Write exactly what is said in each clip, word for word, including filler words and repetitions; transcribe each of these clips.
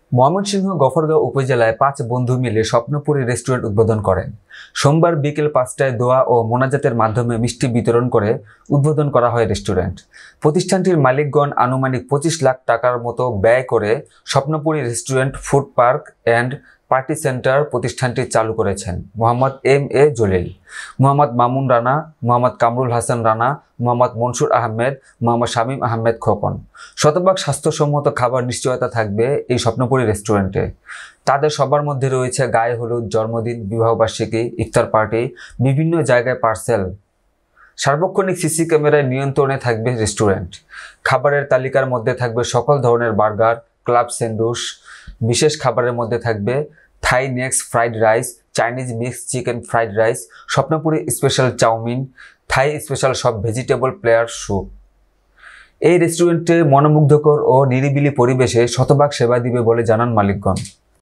ময়মনসিংহ গফরগাঁও উপজেলায় পাঁচ বন্ধু মিলে স্বপ্নপুরী রেস্টুরেন্ট উদ্বোধন করেন। সোমবার বিকেল পাঁচটায় দোয়া ও মোনাজাতের মাধ্যমে মিষ্টি বিতরণ করে উদ্বোধন করা হয় রেস্টুরেন্ট। প্রতিষ্ঠানটির মালিকগণ আনুমানিক পঁচিশ লাখ টাকার মতো ব্যয় করে Swapnapuri restaurant, food park and party centre প্রতিষ্ঠানটি চালু করেছেন। Mohammad M A Jalil, Mohammad Mamun Rana, Mohammad Kamrul Hasan Rana, Mohammad Mansur Ahmed, Mohammad Shamim Ahmed Khokon. শতভাগ স্বাস্থ্যসম্মত খাবার নিশ্চয়তা থাকবে এই স্বপ্নপুরী রেস্টুরেন্টে। তাদের সবার মধ্যে রয়েছে গায়ে হলুদ, জন্মদিন, বিবাহবার্ষিকী, ইফতার পার্টি, বিভিন্ন জায়গায় পার্সেল। সার্বক্ষণিক সিসি ক্যামেরায় নিয়ন্ত্রণে থাকবে রেস্টুরেন্ট। খাবারের তালিকার মধ্যে থাকবে সকল ধরনের বার্গার, ক্লাব স্যান্ডউইচ। বিশেষ খাবারের মধ্যে থাকবে Thai next fried rice, Chinese mix chicken fried rice, Swapnapuri special chowmein, Thai special সব ভেজিটেবল প্লেয়ার স্যুপ। এই রেস্টুরেন্টে মনোমুগ্ধকর ও নিরিবিলি পরিবেশে শতভাগ সেবা দিবে বলে জানান মালিকগণ।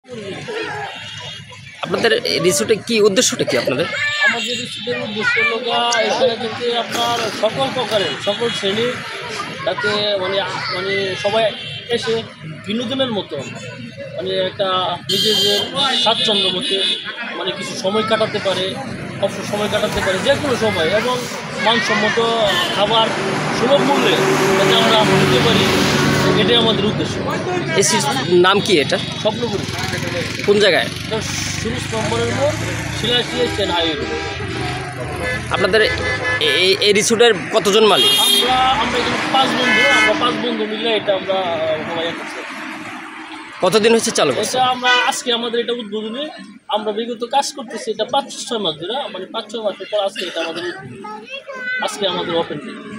আপনাদের রিসোর্টে কি উদ্দেশ্যটা কি আপনাদের? আমাদের রিসোর্টের উদ্দেশ্য হলো এখানে থেকে আপনার সকল প্রকারের সকল শ্রেণীর যাতে মানে মানে সবাই এসে বিনোদনের মতো মানে একটা নিজেদের স্বাচ্ছন্দ্য মধ্যে মানে কিছু সময় কাটাতে পারে, অবসর সময় কাটাতে পারে যে কোনো সময়, এবং মানসম্মত খাবার সুলভ মূল্যে যাতে আমরা নিতে পারি, এটাই আমাদের উদ্দেশ্য। এসির নাম কি এটা? স্বপ্নপুরী। কোন জায়গায়? সুরুজ নম্বরের মোড়, শিলাইশিয়া চেন হাইওয়ে। আপনাদের এই এই রিসোর্টের কতজন মালিক? আমরা আমরা এখানে পাঁচ বন্ধু আমরা পাঁচ বন্ধু মিলে এটা আমরা করছি। কতদিন হচ্ছে চালু? এটা আমরা আজকে আমাদের এটা উদ্বোধনী, আমরা বিগত কাজ করতেছি এটা পাঁচ ছয় মাস ধরে, মানে পাঁচ ছয় মাসের পর আজকে এটা আমাদের আজকে আমাদের ওপেন।